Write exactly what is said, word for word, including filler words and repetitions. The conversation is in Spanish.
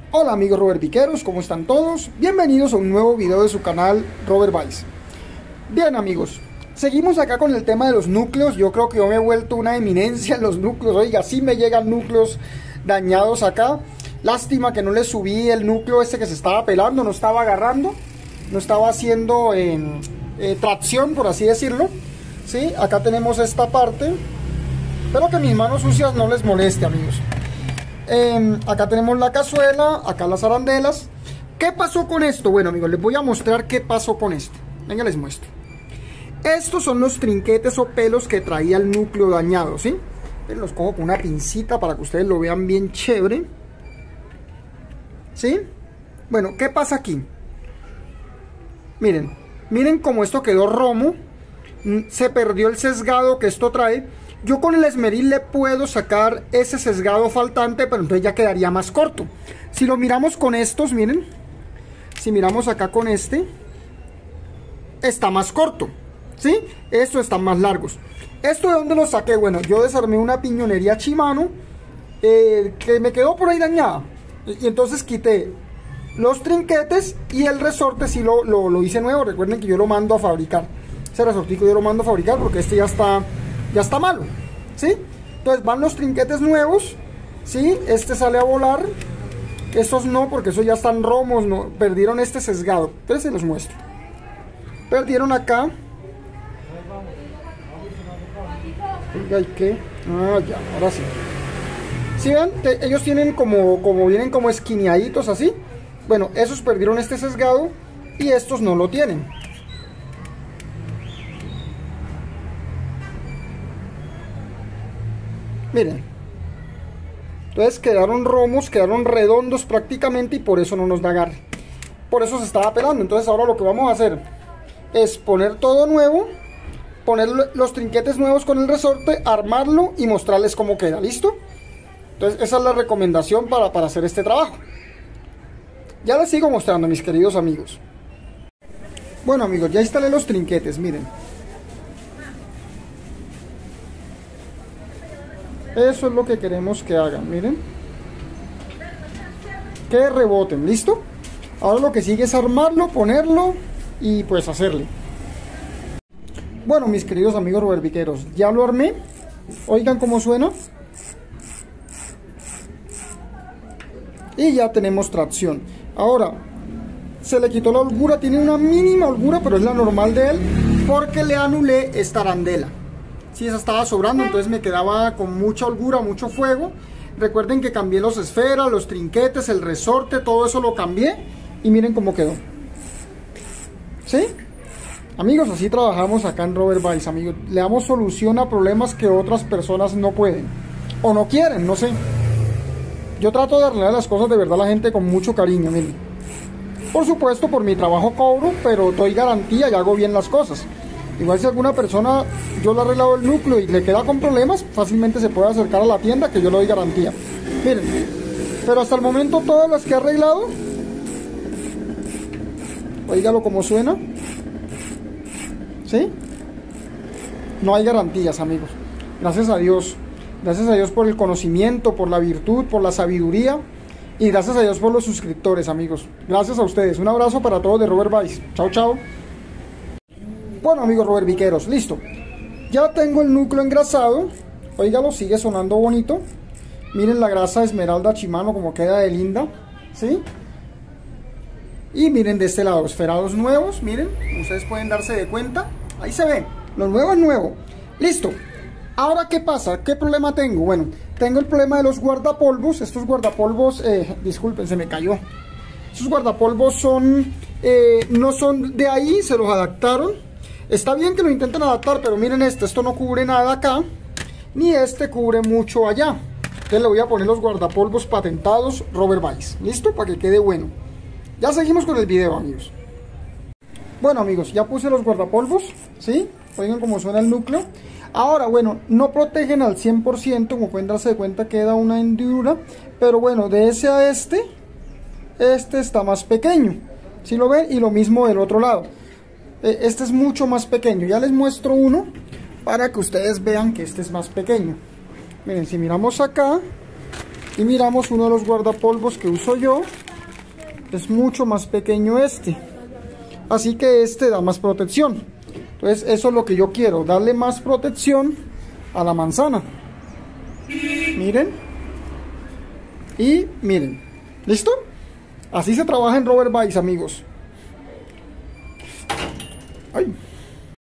Hola amigos Robert Viqueros, ¿cómo están todos? Bienvenidos a un nuevo video de su canal Robert Vice. Bien amigos, seguimos acá con el tema de los núcleos. Yo creo que yo me he vuelto una eminencia en los núcleos. Oiga, sí me llegan núcleos dañados acá. Lástima que no le subí el núcleo este que se estaba pelando, no estaba agarrando, no estaba haciendo eh, eh, tracción, por así decirlo. ¿Sí? Acá tenemos esta parte. Espero que mis manos sucias no les moleste, amigos. Eh, acá tenemos la cazuela, acá las arandelas. ¿Qué pasó con esto? Bueno amigos, les voy a mostrar qué pasó con esto. Venga, les muestro. Estos son los trinquetes o pelos que traía el núcleo dañado, ¿sí? Los cojo con una pincita para que ustedes lo vean bien chévere, ¿sí? Bueno, ¿qué pasa aquí? Miren, miren cómo esto quedó romo. Se perdió el sesgado que esto trae. Yo con el esmeril le puedo sacar ese sesgado faltante, pero entonces ya quedaría más corto. Si lo miramos con estos, miren, si miramos acá con este, está más corto, ¿sí? Estos están más largos. ¿Esto de dónde lo saqué? Bueno, yo desarmé una piñonería Shimano eh, que me quedó por ahí dañada. Y entonces quité los trinquetes y el resorte sí lo, lo, lo hice nuevo. Recuerden que yo lo mando a fabricar. Ese resortico yo lo mando a fabricar porque este ya está... ya está malo, ¿sí? Entonces van los trinquetes nuevos, ¿sí? Este sale a volar. Estos no, porque esos ya están romos, no, perdieron este sesgado. Entonces se los muestro. Perdieron acá. Oiga, ¿y qué? Ah, ya, ahora sí. ¿Sí ven? Te, ellos tienen como, como vienen como esquineaditos así. Bueno, esos perdieron este sesgado y estos no lo tienen. Miren, entonces quedaron romos, quedaron redondos prácticamente y por eso no nos da agarre. Por eso se estaba pelando. Entonces ahora lo que vamos a hacer es poner todo nuevo, poner los trinquetes nuevos con el resorte, armarlo y mostrarles cómo queda. ¿Listo? Entonces esa es la recomendación para, para hacer este trabajo. Ya les sigo mostrando, mis queridos amigos. Bueno amigos, ya instalé los trinquetes, miren. Eso es lo que queremos que hagan, miren. Que reboten, ¿listo? Ahora lo que sigue es armarlo, ponerlo y pues hacerle. Bueno, mis queridos amigos Robert Viqueros, ya lo armé. Oigan cómo suena. Y ya tenemos tracción. Ahora, se le quitó la holgura, tiene una mínima holgura, pero es la normal de él, porque le anulé esta arandela. Si esa estaba sobrando, entonces me quedaba con mucha holgura, mucho fuego. Recuerden que cambié los esferas, los trinquetes, el resorte, todo eso lo cambié. Y miren cómo quedó. ¿Sí? Amigos, así trabajamos acá en Robert Vice, amigos. Le damos solución a problemas que otras personas no pueden. O no quieren, no sé. Yo trato de arreglar las cosas de verdad a la gente con mucho cariño, miren. Por supuesto, por mi trabajo cobro, pero doy garantía y hago bien las cosas. Igual si alguna persona, yo le he arreglado el núcleo y le queda con problemas, fácilmente se puede acercar a la tienda que yo le doy garantía. Miren, pero hasta el momento todas las que he arreglado, oígalo como suena, ¿sí? No hay garantías, amigos. Gracias a Dios. Gracias a Dios por el conocimiento, por la virtud, por la sabiduría. Y gracias a Dios por los suscriptores, amigos. Gracias a ustedes. Un abrazo para todos de Robert Vice. Chao, chao. Bueno amigos Robert Viqueros, listo. Ya tengo el núcleo engrasado. Óigalo, sigue sonando bonito. Miren la grasa esmeralda Shimano como queda de linda, ¿sí? Y miren de este lado, esferados nuevos. Miren, ustedes pueden darse de cuenta. Ahí se ve, lo nuevo es nuevo. Listo. Ahora, ¿qué pasa? ¿Qué problema tengo? Bueno, tengo el problema de los guardapolvos. Estos guardapolvos, eh, disculpen, se me cayó. Estos guardapolvos son, eh, no son de ahí, se los adaptaron. Está bien que lo intenten adaptar, pero miren este, esto no cubre nada acá, ni este cubre mucho allá. Entonces le voy a poner los guardapolvos patentados Robert Vice. ¿Listo? Para que quede bueno. Ya seguimos con el video, amigos. Bueno, amigos, ya puse los guardapolvos, ¿sí? Oigan cómo suena el núcleo. Ahora, bueno, no protegen al cien por ciento, como pueden darse de cuenta queda una hendidura. Pero bueno, de ese a este, este está más pequeño. ¿Sí lo ven? Y lo mismo del otro lado. Este es mucho más pequeño. Ya les muestro uno para que ustedes vean que este es más pequeño. Miren, si miramos acá, Y miramos uno de los guardapolvos que uso yo. Es mucho más pequeño este. Así que este da más protección. Entonces eso es lo que yo quiero, darle más protección a la manzana. Miren. Y miren. ¿Listo? Así se trabaja en Robert Vice, amigos. Ay.